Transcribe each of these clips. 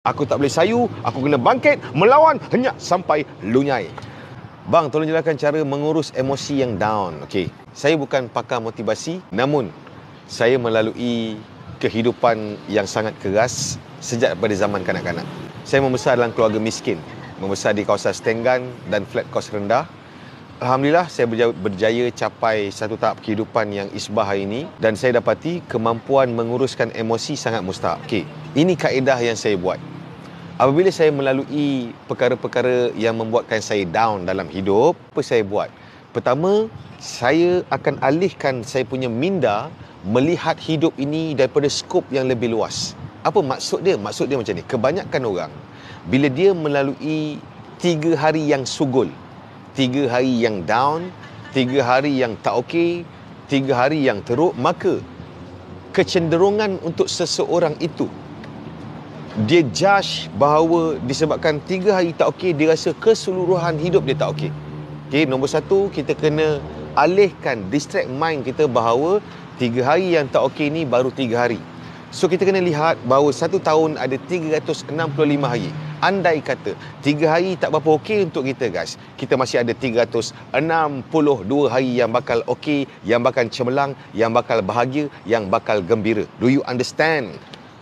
Aku tak boleh sayu, aku kena bangkit, melawan, henyak sampai lunyai. Bang, tolong jelaskan cara mengurus emosi yang down. Okey, saya bukan pakar motivasi, namun saya melalui kehidupan yang sangat keras sejak daripada zaman kanak-kanak. Saya membesar dalam keluarga miskin, membesar di kawasan Stengan dan flat kos rendah. Alhamdulillah, saya berjaya capai satu tahap kehidupan yang isbah hari ini dan saya dapati kemampuan menguruskan emosi sangat mustahak. Okey, ini kaedah yang saya buat. Apabila saya melalui perkara-perkara yang membuatkan saya down dalam hidup, apa saya buat? Pertama, saya akan alihkan saya punya minda melihat hidup ini daripada skop yang lebih luas. Apa maksud dia? Maksud dia macam ni. Kebanyakan orang, bila dia melalui 3 hari yang sugul, 3 hari yang down, 3 hari yang tak okey, 3 hari yang teruk, maka kecenderungan untuk seseorang itu dia judge bahawa disebabkan 3 hari tak okey, dia rasa keseluruhan hidup dia tak okey. Okey, nombor 1, kita kena alihkan, distract mind kita bahawa 3 hari yang tak okey ni baru 3 hari. So kita kena lihat bahawa 1 tahun ada 365 hari. Andai kata 3 hari tak berapa okey untuk kita guys, kita masih ada 362 hari yang bakal okey, yang bakal cemerlang, yang bakal bahagia, yang bakal gembira. Do you understand?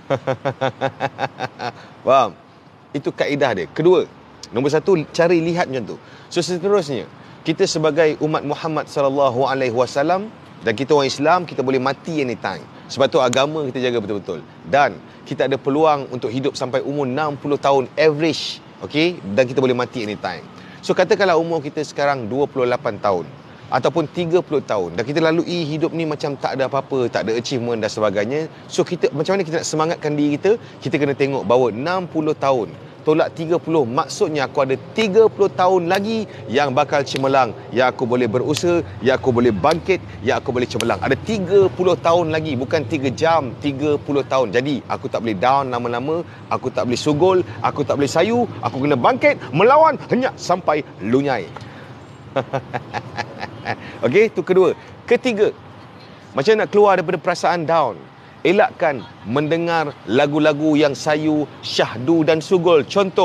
Faham? Itu kaedah dia. Kedua, nombor 1, cari lihat macam tu. So seterusnya, kita sebagai umat Muhammad sallallahu alaihi wasallam dan kita orang Islam, kita boleh mati anytime. Sebab tu agama kita jaga betul-betul. Dan kita ada peluang untuk hidup sampai umur 60 tahun average, okey? Dan kita boleh mati anytime. So katakanlah umur kita sekarang 28 tahun ataupun 30 tahun dan kita lalui hidup ni macam tak ada apa-apa, tak ada achievement dan sebagainya. So kita, macam mana kita nak semangatkan diri kita? Kita kena tengok bahawa 60 tahun tolak 30, maksudnya aku ada 30 tahun lagi yang bakal cemerlang, yang aku boleh berusaha, yang aku boleh bangkit, yang aku boleh cemerlang. Ada 30 tahun lagi, bukan 3 jam, 30 tahun. Jadi aku tak boleh down lama-lama, aku tak boleh sugul, aku tak boleh sayu, aku kena bangkit, melawan, henyak sampai lunyai. Okey, itu kedua. Ketiga, macam nak keluar daripada perasaan down? Elakkan mendengar lagu-lagu yang sayu, syahdu dan sugul. Contoh,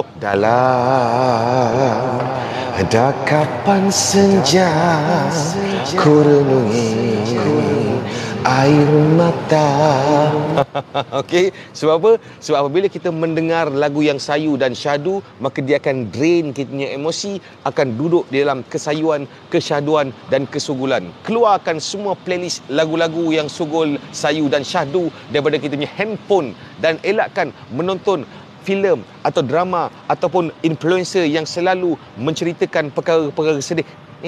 dalam dakapan senja ku renungi air mata. Okey, sebab apa? Sebab apabila kita mendengar lagu yang sayu dan syahdu, maka dia akan drain kita punya emosi, akan duduk di dalam kesayuan, kesyahduan dan kesugulan. Keluarkan semua playlist lagu-lagu yang sugul, sayu dan syahdu daripada kita punya handphone dan elakkan menonton filem atau drama ataupun influencer yang selalu menceritakan perkara-perkara sedih.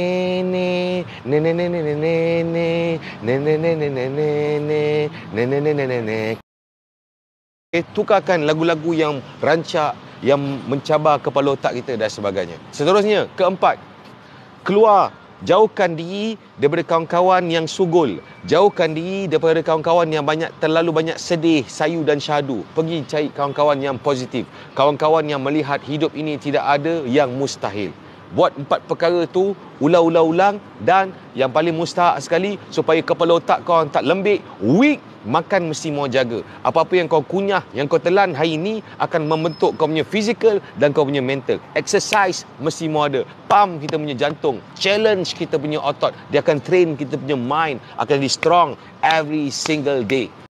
Tukarkan lagu-lagu yang rancak, yang mencabar kepala otak kita dan sebagainya. Seterusnya, keempat, keluar, jauhkan diri daripada kawan-kawan yang sugul. Jauhkan diri daripada kawan-kawan yang terlalu banyak sedih, sayu dan syahdu. Pergi cari kawan-kawan yang positif. Kawan-kawan yang melihat hidup ini tidak ada yang mustahil. Buat 4 perkara tu, ulang-ulang dan yang paling mustahak sekali, supaya kepala otak kau tak lembik, weak, makan mesti mau jaga. Apa-apa yang kau kunyah, yang kau telan hari ini akan membentuk kau punya fizikal dan kau punya mental. Exercise mesti mau ada. Pump kita punya jantung, challenge kita punya otot. Dia akan train kita punya mind, akan jadi strong every single day.